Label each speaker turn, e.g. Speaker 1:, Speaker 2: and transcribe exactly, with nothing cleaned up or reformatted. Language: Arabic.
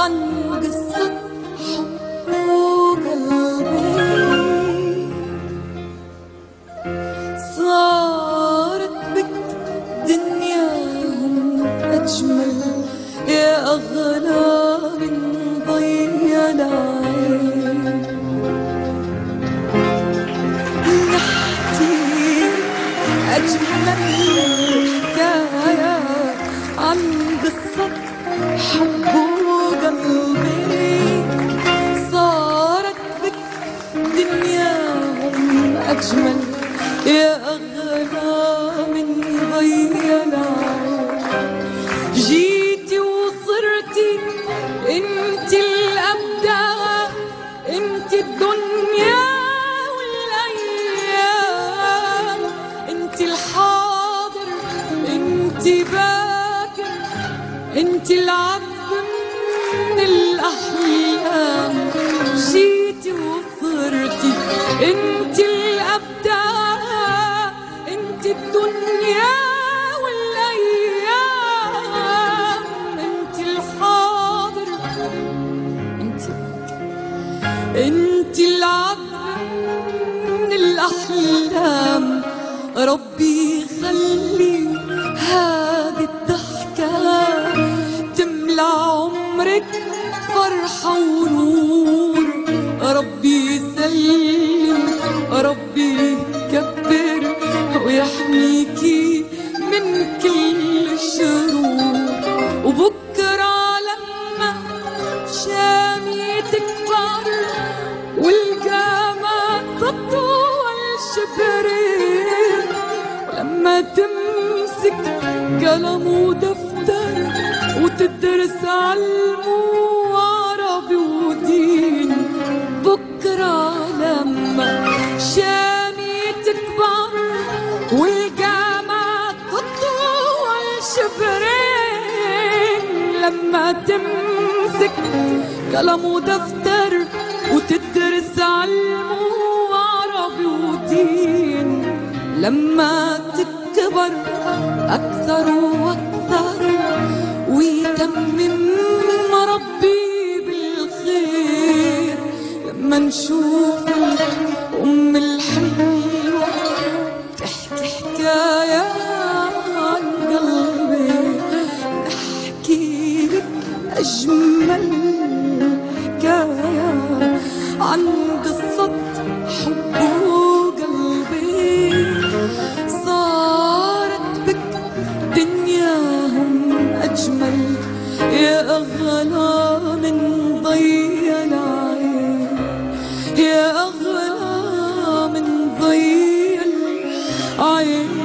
Speaker 1: عن قصة حب وقلبي. صارت بك دنياهم أجمل يا أغلى من ضي العين. نحكي أجمل حكايات عن قصة حب وقلبي. صارت بك دنياهم أجمل يا أغلى من ضي العين. جيتي وصرتي انت الأبدع، انت الدنيا والأيام، انت الحاضر انت باكر، انت العبد من الأحلام. جيتي وصرتي انت الأبدع، انت الدنيا والأيام، انت الحاضر انت انت العبد من الأحلام. ربي خلي هذه الضحكة تملى عمرك فرحة ونور. ربي يسلم، ربي يكبر ويحميكي من كل الشرور. وبكرة لما شامي تكبر والجامعة تطول شبرين، ولما تمسك قلم ودفتر وتدرس علم وعربي ودين. بكرة لما شامي تكبر والجامعة تطول شبرين، لما تمسك قلم ودفتر وتدرس علم وعربي ودين. لما تكبر أكثر وأكثر ويتمم ربي بالخير. لما نشوف أم الحلوة تحكي حكاية عن قلبي، نحكي لك أجمل حكاية عن قصة حب وقلبي. صارت بك دنياهم أجمل يا أغلى من ضي العين، يا أغلى من ضي العين.